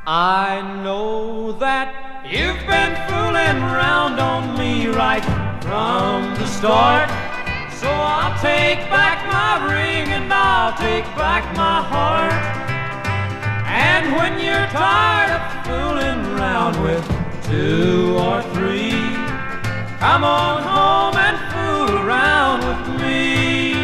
I know that you've been fooling around on me right from the start. So I'll take back my ring and I'll take back my heart. And when you're tired of fooling around with 2 or 3, come on home and fool around with me.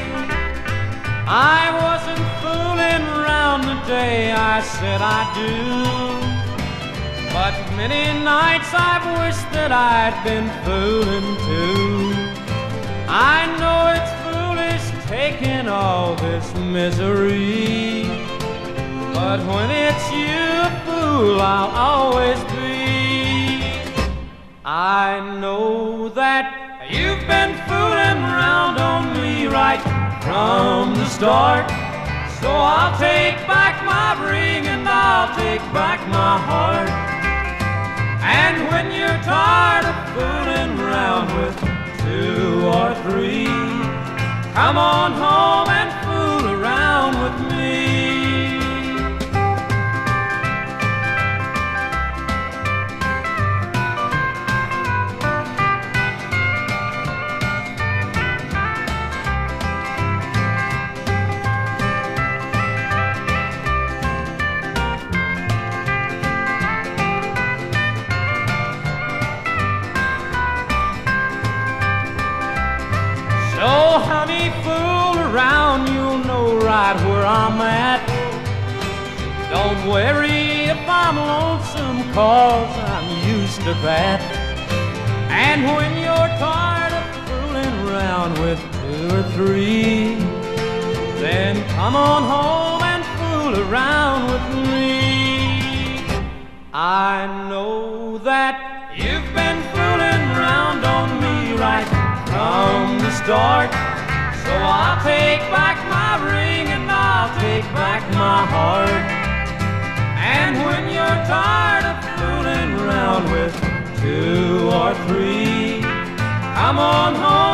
I wasn't fooling around the day I said I do, but many nights I've wished that I'd been fooling too. I know it's foolish taking all this misery, but when it's you, a fool I'll always be. I know that you've been fooling around on me right from the start. So I'll take back my ring and I'll take back my heart. And when you're tired of fooling around with 2 or 3, come on home and fool around with me. So honey, fool around, you'll know right where I'm at. Don't worry if I'm lonesome, 'cause I'm used to that. And when you're tired of fooling around with 2 or 3, then come on home and fool around with me. I know that you've been fooling around on me right from the start. So I'll take back my ring and I'll take back my heart. And when you're tired of fooling around with 2 or 3, come on home